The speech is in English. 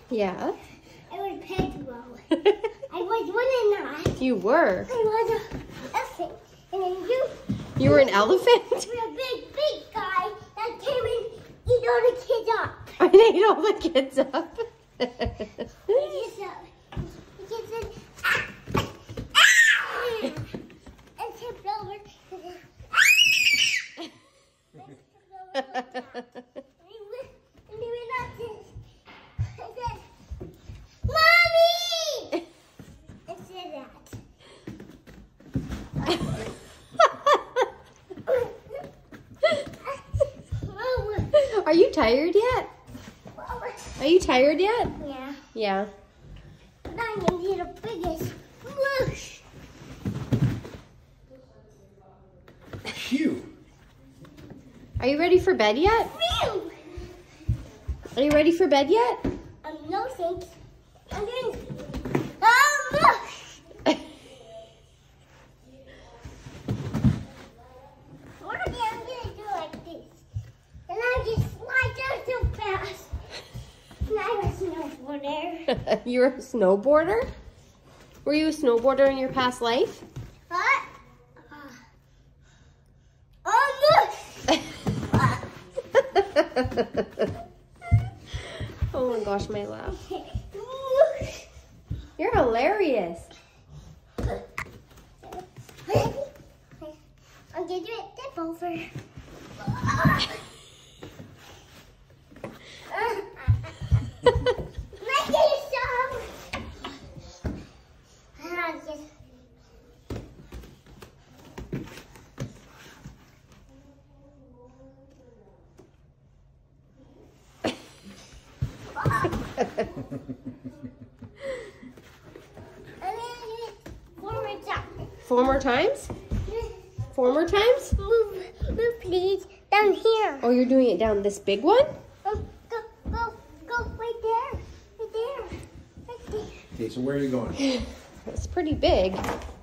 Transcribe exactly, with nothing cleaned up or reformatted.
Yeah. I was Pedro. I was one and not. You were. I was a elephant. And then you... You were an elephant? You were a big, big guy that came and eat all the kids up. I ate all the kids up. He just, uh, he just said, ah, ah, and tipped over. And then, ah, and tipped over like that. And he went, and he went up to, I said, Mommy! I said that. Are you tired yet? Are you tired yet? Yeah. Yeah. But I'm gonna be the biggest whoosh. Phew. Are you ready for bed yet? Phew. Are you ready for bed yet? Um, no thanks. I'm doing um, whoosh. One day I'm gonna do like this. And I just slide down so fast. And I'm a snowboarder. You're a snowboarder? Were you a snowboarder in your past life? What? Uh, almost. Oh my gosh, my laugh. Whoosh. You're hilarious. I'm gonna do it tip over. Look at yourself. Ah, just- I'm gonna do it one more time. Four more times? Four more times? Move, move, please. Down here. Oh, you're doing it down this big one? Oh, go, go, go, right there, right there, right there. Okay, so where are you going? It's pretty big.